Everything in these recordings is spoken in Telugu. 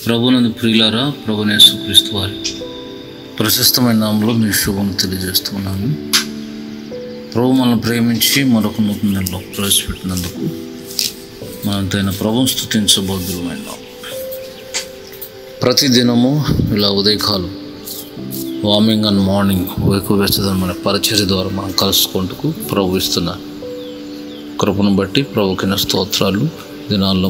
ప్రభునందు ప్రియులారా, ప్రభువైన యేసుక్రీస్తు వారి ప్రశస్తమైన నామములో మీ శుభం తెలియజేస్తున్నాను. ప్రభు మనల్ని ప్రేమించి మరొక నూతన నెలలో ప్రవేశపెట్టినందుకు మనంతైన ప్రభువును స్తుతించబోదులమైన ప్రతిదినము ఇలా ఉదయకాలం వార్మింగ్ అండ్ మార్నింగ్ వేకువేస్తమైన పరిచర్య ద్వారా మనం కలుసుకుంటూ ప్రభు ఇస్తున్న కృపను బట్టి ప్రభుకిన స్తోత్రాలు. దినాల్లో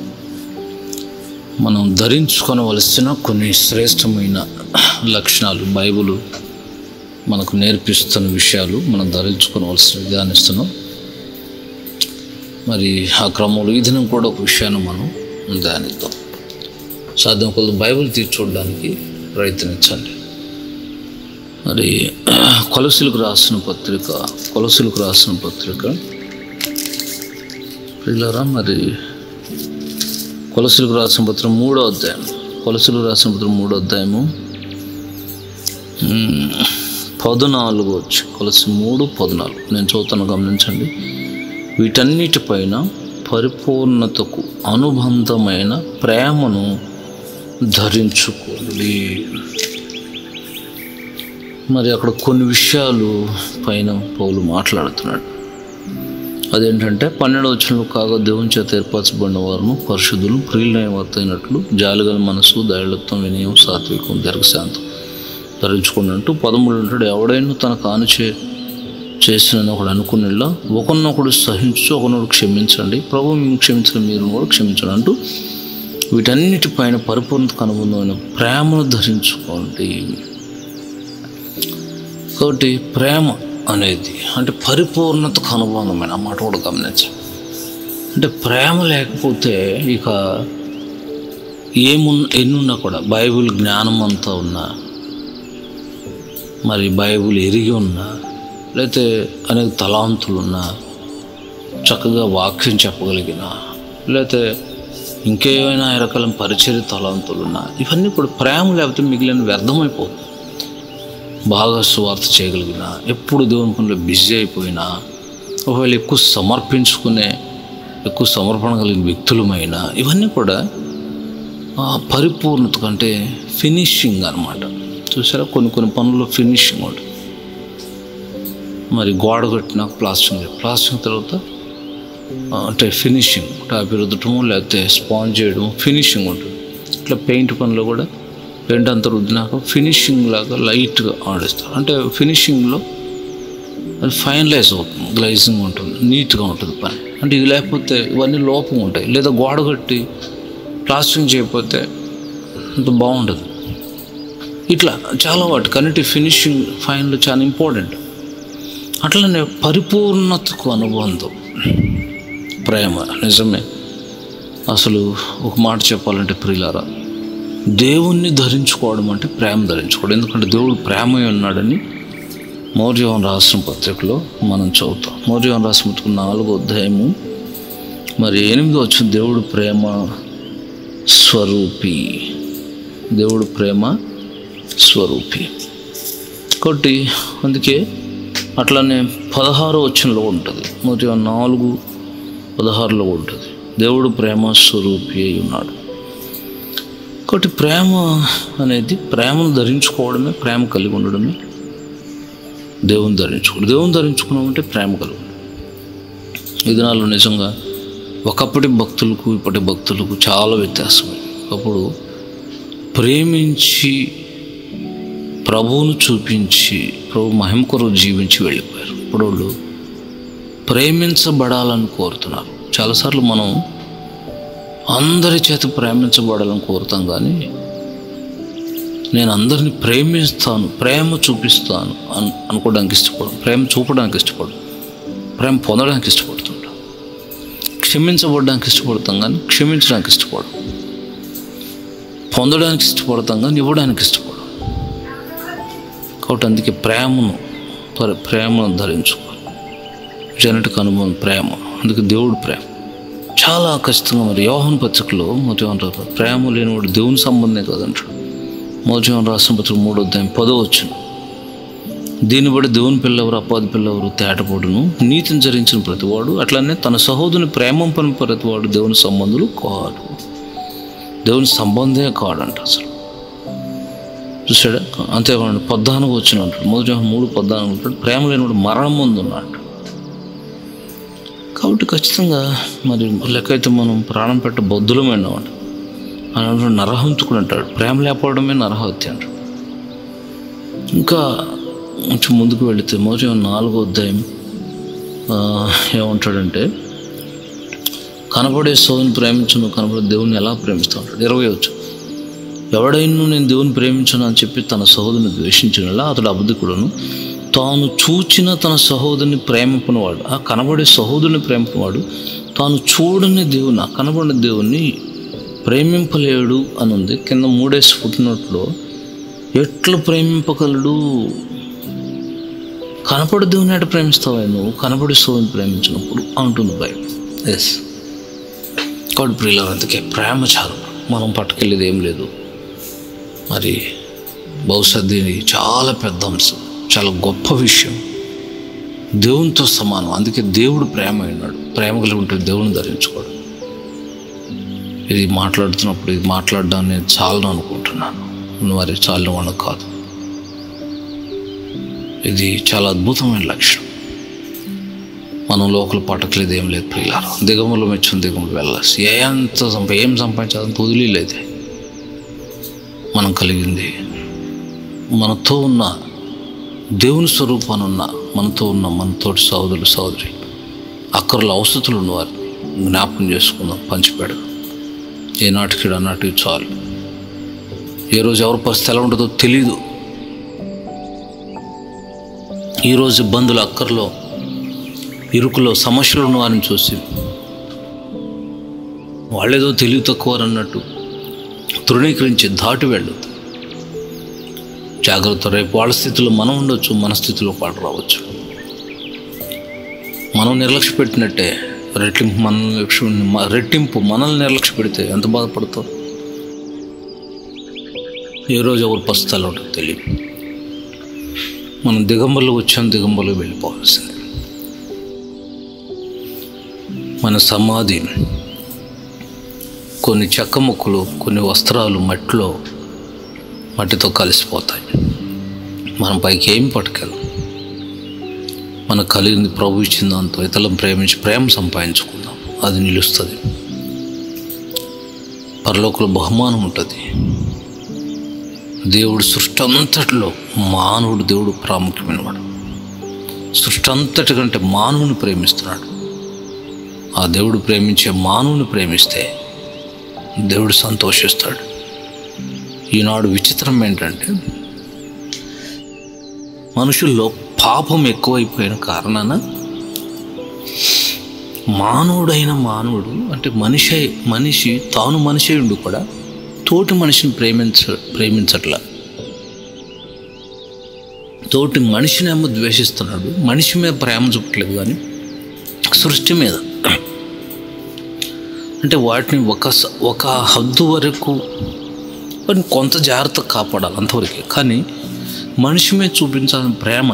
మనం ధరించుకోవలసిన కొన్ని శ్రేష్టమైన లక్షణాలు, బైబిల్ మనకు నేర్పిస్తున్న విషయాలు మనం ధరించుకోవలసిన ధ్యానిస్తున్నాం. మరి ఆ క్రమంలో ఈ దినం కూడా ఒక విషయాన్ని మనం ధ్యానిద్దాం. సాధ్యం కొద్ది బైబిల్ చూడడానికి ప్రయత్నించండి. మరి కొలసీలకు రాసిన పత్రిక పిల్లరా, మరి కొలసీలకు రాసిన పత్రం 3వ అధ్యాయం, కొలసీలకు రాసిన పత్రం 3వ అధ్యాయము 14 వచ్చి కొలసి 3:14 నేను చదువుతాను, గమనించండి. వీటన్నిటిపైన పరిపూర్ణతకు అనుబంధమైన ప్రేమను ధరించుకోండి. మరి అక్కడ కొన్ని విషయాలు పైన పౌలు మాట్లాడుతున్నాడు. అదేంటంటే 12వ వచనంలో, కాగా దేవుని చేత ఏర్పరచబడిన వారును పరిశుద్ధులు ప్రియులైన వారితో అయినట్లు జాలిగల మనసు, దయాళుత్వం, వినయం, సాత్వికం, దీర్ఘశాంతం ధరించుకున్నట్టు 13 అంటాడు, ఎవడైనా తన కాను చేసిన ఒకడు అనుకునేలా ఒకరినొకడు సహించు, ఒకరినొకడు క్షమించండి, ప్రభు మేము క్షమించిన మీరు కూడా క్షమించండి అంటూ వీటన్నిటిపైన పరిపూర్ణతకు అనుబంధమైన ప్రేమను ధరించుకోండి. కాబట్టి ప్రేమ అనేది అంటే పరిపూర్ణతకు అనుబంధమైన అన్నమాట కూడా గమనించాలి. అంటే ప్రేమ లేకపోతే ఇక ఎన్నున్నా కూడా, బైబిల్ జ్ఞానం అంతా ఉన్నా, మరి బైబిల్ ఎరిగి ఉన్నా, లేకపోతే అనేక తలాంతులు ఉన్నా, చక్కగా వాక్యం చెప్పగలిగిన, లేకపోతే ఇంకేమైనా రకాల పరిచర్య తలాంతులు ఉన్నా, ఇవన్నీ కూడా ప్రేమ లేకపోతే మిగిలిన వ్యర్థమైపోతుంది. బాగా సువార్త చేయగలిగిన, ఎప్పుడు దేవుని పనిలో బిజీ అయిపోయినా, ఒకవేళ ఎక్కువ సమర్పణ కలిగిన వ్యక్తులమైనా, ఇవన్నీ కూడా పరిపూర్ణత కంటే ఫినిషింగ్ అన్నమాట. చూసారా, కొన్ని పనుల్లో ఫినిషింగ్ ఉంటుంది. మరి గోడ కట్టినాక ప్లాస్టింగ్ తర్వాత అంటే ఫినిషింగ్, టాపీ రుద్దటము లేకపోతే స్పాంజ్ చేయడం ఫినిషింగ్ ఉంటుంది. ఇట్లా పెయింట్ పనిలో కూడా పెయింట్ అంతా రుద్దినాక ఫినిషింగ్ లాగా లైట్గా ఆడిస్తారు. అంటే ఫినిషింగ్లో అది ఫైనలైజ్ అవుతుంది, గ్లైజింగ్ ఉంటుంది, నీట్గా ఉంటుంది పని. అంటే ఇది లేకపోతే ఇవన్నీ లోపం ఉంటాయి. లేదా గోడ కట్టి ప్లాస్టింగ్ చేయకపోతే అంత బాగుంటుంది. ఇట్లా చాలా కన్నిటి ఫినిషింగ్ ఫైనల్ చాలా ఇంపార్టెంట్. అట్లనే పరిపూర్ణతకు అనుబంధం ప్రేమ. నిజమే, అసలు ఒక మాట చెప్పాలంటే ప్రియులారా, దేవుణ్ణి ధరించుకోవడం అంటే ప్రేమ ధరించుకోవడం. ఎందుకంటే దేవుడు ప్రేమ ఉన్నాడని మొదటి యోహాను రాసిన పత్రికలో మనం చదువుతాం. మొదటి యోహాను రాసిన పత్రిక 4వ అధ్యాయము మరి 8వ వచనం, దేవుడు ప్రేమ స్వరూపి. దేవుడు ప్రేమ స్వరూపి. కాబట్టి అందుకే అట్లానే 16వ వచనంలో ఉంటుంది, మొదటి యోహాను 4:16 ఉంటుంది, దేవుడు ప్రేమ స్వరూపి అయి ఉన్నాడు. కాబట్టి ప్రేమ అనేది, ప్రేమను ధరించుకోవడమే, ప్రేమ కలిగి ఉండడమే దేవుని ధరించుకోవడం. దేవుని ధరించుకున్నామంటే ప్రేమ కలిగి ఉండడం. ఈ దినాల్లో నిజంగా ఒకప్పటి భక్తులకు ఇప్పటి భక్తులకు చాలా వ్యత్యాసం. ఒకప్పుడు ప్రేమించి ప్రభువును చూపించి ప్రభు మహిమ కొరకు జీవించి వెళ్ళిపోయారు. ఇప్పుడు వాళ్ళు ప్రేమించబడాలని కోరుతున్నారు. చాలాసార్లు మనం అందరి చేత ప్రేమించబడాలని కోరుతాం, కానీ నేను అందరినీ ప్రేమిస్తాను, ప్రేమ చూపిస్తాను అనుకోవడానికి ఇష్టపడను, ప్రేమ చూపడానికి ఇష్టపడను, ప్రేమ పొందడానికి ఇష్టపడుతుంటాం. క్షమించబడడానికి ఇష్టపడతాం కానీ క్షమించడానికి ఇష్టపడం, పొందడానికి ఇష్టపడతాం కానీ ఇవ్వడానికి ఇష్టపడం. కాబట్టి అందుకే ప్రేమను ధరించుకోవాలి. జనటిక్ అనుభవం ప్రేమ. అందుకే దేవుడు ప్రేమ చాలా ఖచ్చితంగా. మరి యోహాను పత్రికలో మొదటి యోహాను ప్రేమ లేనివాడు దేవుని సంబంధమే కాదంటాడు. మొదటి యోహాను రాసిన పత్రిక 3వ అధ్యాయం 10వ వచనం, దీన్ని బట్టి దేవుని పిల్లెవరు అపాది పిల్లెవరు తేటపడును, నీతిని జరిగించిన ప్రతివాడు అట్లనే తన సహోదరుని ప్రేమ పని ప్రతివాడు దేవుని సంబంధులు కాదు. దేవుని సంబంధమే కాడంట అసలు. చూసాడా? అంతేకాదు, 14 వచ్చిన అంటాడు, 3:14 అంటాడు, ప్రేమ లేనివాడు మరణం ముందు ఉన్నాడు. కాబట్టి ఖచ్చితంగా మరి లెక్కైతే మనం ప్రాణం పెట్ట బొద్దులమైన వాడు అని అంటాడు. నరహంతుకుడు అంటాడు, ప్రేమ లేకపోవడమే నరహత్య అంటాడు. ఇంకా కొంచెం ముందుకు వెళితే 4వ అధ్యాయం ఏమంటాడంటే, కనబడే సోదరుని ప్రేమించను, కనబడే దేవుని ఎలా ప్రేమిస్తూ ఉంటాడు. 20 వచ్చు, ఎవడైనా నేను దేవుని ప్రేమించను అని చెప్పి తన సహోదరుని ద్వేషించిన అతడు అబద్ధికుడును, తాను చూచిన తన సహోదరుని ప్రేమింపనివాడు, ఆ కనబడే సహోదరుని ప్రేమింపనివాడు తాను చూడని దేవుని, ఆ కనబడిన దేవుణ్ణి ప్రేమింపలేడు అని ఉంది. కింద 3 పుట్టినట్లో ఎట్లా ప్రేమింపగలడు? కనపడే దేవుని ఎట్లా ప్రేమిస్తావా నువ్వు? కనబడే సోదరుని ప్రేమించినప్పుడు అంటుంది బైబిల్. ఎస్, కాబట్టి ప్రియులారా, అందుకే ప్రేమ చాలు, మనం పట్టుకెళ్ళేది ఏం లేదు. మరి బహుశా దీని చాలా పెద్ద అంశం, చాలా గొప్ప విషయం, దేవునితో సమానం. అందుకే దేవుడు ప్రేమ అయినాడు. ప్రేమ కలిగి ఉంటే దేవుని ధరించుకోవడం. ఇది మాట్లాడుతున్నప్పుడు ఇది మాట్లాడడం నేను చాలను అనుకుంటున్నాను, మరి చాలు వాళ్ళకు కాదు. ఇది చాలా అద్భుతమైన లక్షణం. మనం లోకల్ పట్టకలేదు ఏం లేదు ప్రియులారా. దిగములు మెచ్చుని దిగములు వెళ్ళాల్సి ఏం సంపాదించాలంత వదిలేదు. మనం కలిగింది మనతో ఉన్న దేవుని స్వరూపాన్ని ఉన్న మనతో ఉన్న మనతోటి సహోదరులు సహోదరి అక్కర్ల అవసరాలు ఉన్నవారిని జ్ఞాపకం చేసుకుందాం, పంచిపెడదాం. ఏనాటికి అన్నట్టు చాలు. ఏ రోజు ఎవరి పరిస్థితి ఎలా ఉంటుందో తెలీదు. ఈరోజు ఇబ్బందులు, అక్కర్లో, ఇరుకులో, సమస్యలు ఉన్న వారిని చూసి వాళ్ళేదో తెలివి తక్కువ అన్నట్టు తృణీకరించి దాటి వెళ్ళదు. జాగ్రత్త. రేపు వాళ్ళ స్థితిలో మనం ఉండొచ్చు, మన స్థితిలో పాటు రావచ్చు. మనం నిర్లక్ష్య పెట్టినట్టే రెట్టింపు మనల్ని నిర్లక్ష్య పెడితే ఎంత బాధపడతావు? ఏ రోజు ఎవరు పస్తాలో ఉంటుంది తెలియదు. మనం దిగంబర్లు వచ్చాం, దిగంబర్లు వెళ్ళిపోవాల్సింది. మన సమాధి కొన్ని చెక్క ముక్కలు, కొన్ని వస్త్రాలు మట్టితో కలిసిపోతాయి. మనం పైకి ఏం పట్టుకెళ్ళం. మనకు కలిగింది ప్రభు ఇచ్చిన దాంతో ఇతరులను ప్రేమించి ప్రేమ సంపాదించుకుందాం, అది నిలుస్తుంది. పరలోకంలో బహుమానం ఉంటుంది. దేవుడు సృష్టి అంతటిలో మానవుడు, దేవుడు ప్రాముఖ్యమైన వాడు. సృష్టి అంతటి కంటే మానవుని ప్రేమిస్తున్నాడు. ఆ దేవుడు ప్రేమించే మానవుని ప్రేమిస్తే దేవుడు సంతోషిస్తాడు. ఈనాడు విచిత్రం ఏంటంటే, మనుషుల్లో పాపం ఎక్కువైపోయిన కారణాన మానవుడు అంటే మనిషి తాను మనిషి ఉండి కూడా తోటి మనిషిని ప్రేమించట్లా. తోటి మనిషిని ఏమో ద్వేషిస్తున్నాడు. మనిషి మీద ప్రేమ చూపట్లేదు, కానీ సృష్టి మీద. అంటే వాటిని ఒక హద్దు వరకు కొంత జాగ్రత్త కాపాడాలి, అంతవరకే. కానీ మనిషి మీద చూపించాలని ప్రేమ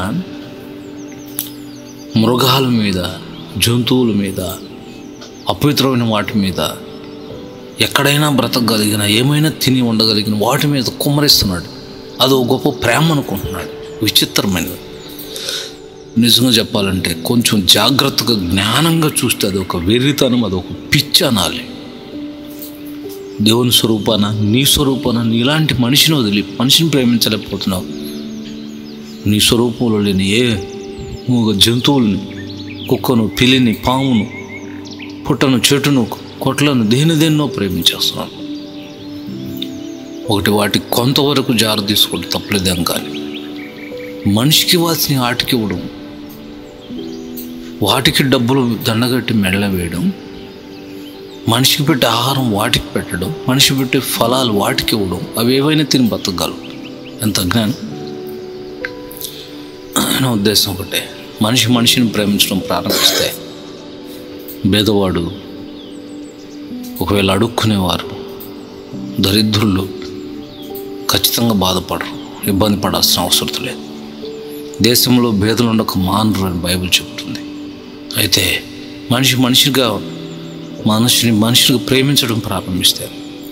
మృగాల మీద, జంతువుల మీద, అపవిత్రమైన వాటి మీద, ఎక్కడైనా బ్రతకగలిగిన, ఏమైనా తిని ఉండగలిగిన వాటి మీద కుమ్మరిస్తున్నాడు. అది ఒక గొప్ప ప్రేమ అనుకుంటున్నాడు. విచిత్రమైనది. నిజంగా చెప్పాలంటే కొంచెం జాగ్రత్తగా జ్ఞానంగా చూస్తే అది ఒక వెర్రితనం, అది ఒక పిచ్చి అనాలి. దేవుని స్వరూపాన, నీ స్వరూపాన నీలాంటి మనిషిని వదిలి మనిషిని ప్రేమించలేకపోతున్నావు. నీ స్వరూపంలో లేని ఏ మూగ జంతువుల్ని, కుక్కను, పిల్లిని, పామును, పుట్టను, చెట్టును, కొట్లను, దేన్నో ప్రేమించేస్తున్నాను. వాటి కొంతవరకు జాగ్రత్త తీసుకుంటే తప్పలేదేం, కానీ మనిషికి వాటిని ఆటికి ఇవ్వడం, వాటికి డబ్బులు దండగట్టి మెడల వేయడం, మనిషికి పెట్టే ఆహారం వాటికి పెట్టడం, మనిషి పెట్టే ఫలాలు వాటికి ఇవ్వడం, అవి ఏవైనా తిని బతకగలవు. ఎంత అజ్ఞానం! నా ఉద్దేశం ఒకటే, మనిషిని ప్రేమించడం ప్రారంభిస్తే భేదవాడు, ఒకవేళ అడుక్కునేవారు, దరిద్రులు ఖచ్చితంగా బాధపడరు, ఇబ్బంది పడాల్సిన అవసరం లేదు. దేశంలో భేదలు ఉండక మానరు అని బైబిల్ చెబుతుంది. అయితే మనిషిని ప్రేమించడం ప్రారంభిస్తే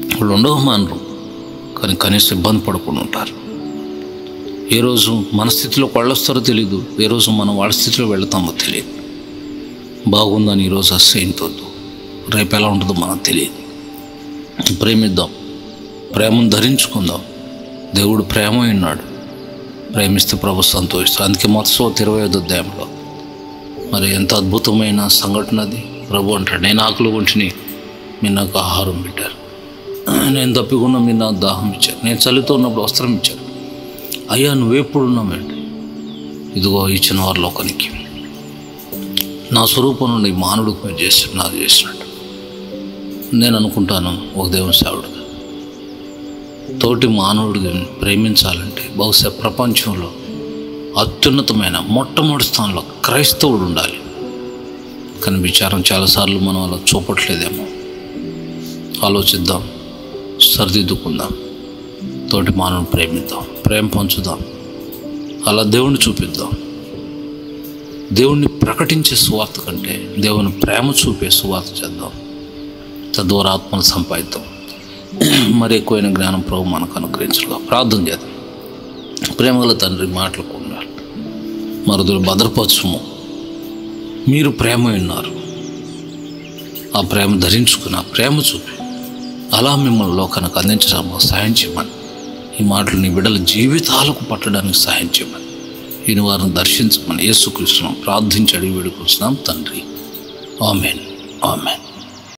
వాళ్ళు ఉండవమానరు, కానీ కనీసం ఇబ్బంది పడకుండా ఉంటారు. ఏ రోజు మన స్థితిలోకి వాళ్ళు వస్తారో తెలియదు, ఏ రోజు మనం వాళ్ళ స్థితిలో వెళతామో తెలియదు. బాగుందని ఈరోజు అసహ్యంతోద్దు, రేపు ఎలా ఉంటుందో మనకు తెలియదు. ప్రేమిద్దాం, ప్రేమను ధరించుకుందాం. దేవుడు ప్రేమ ఉన్నాడు, ప్రేమిస్తే ప్రభు సంతోషిస్తాడు. అందుకే మత్స్సు 25వ అధ్యాయంలో మరి ఎంత అద్భుతమైన సంఘటన అది. ప్రభు అంటాడు, నేను ఆకలి ఉంటిని, మీరు నాకు ఆహారం పెట్టారు, నేను తప్పికున్నా మీరు నాకు దాహం ఇచ్చారు, నేను చలితో ఉన్నప్పుడు వస్త్రం ఇచ్చారు. అయ్యా నువ్వెప్పుడున్నావేంటి? ఇదిగో ఇచ్చిన వారి లోకానికి నా స్వరూపం నుండి మానవుడికి మీరు చేసినట్టు నాకు చేసినట్టు. నేను అనుకుంటాను, ఒక దేవుని సేవకుడిగా తోటి మానవుడిని ప్రేమించాలంటే బహుశా ప్రపంచంలో అత్యున్నతమైన మొట్టమొదటి స్థానంలో క్రైస్తవుడు ఉండాలి. కానీ విచారం చాలాసార్లు మనం అలా చూపట్లేదేమో. ఆలోచిద్దాం, సరిదిద్దుకుందాం, తోటి మానవుని ప్రేమిద్దాం, ప్రేమ పంచుదాం, అలా దేవుణ్ణి చూపిద్దాం. దేవుణ్ణి ప్రకటించే సువార్త కంటే దేవుని ప్రేమ చూపే సువార్త చేద్దాం. తద్వారా ఆత్మను సంపాదిద్దాం. మరి ఎక్కువైన జ్ఞానం ప్రభు మనకు అనుగ్రహించగా ప్రార్థన చేద్దాం. ప్రేమగల తండ్రి, మాటలకు ఉన్నారు మరుదులు భద్రపరచుము. మీరు ప్రేమ ఉన్నారు, ఆ ప్రేమ ధరించుకుని ఆ ప్రేమ చూపి అలా మిమ్మల్ని లోకానికి అందించడానికి సహాయం చేయమని, ఈ మాటలు నీ బిడ్డల జీవితాలకు పట్టడానికి సహాయం చేయమని, ఈయన వారిని దర్శించమని యేసుక్రీస్తును ప్రార్థించి అడిగి వేడుకొస్తున్నాం తండ్రి. Amen, amen.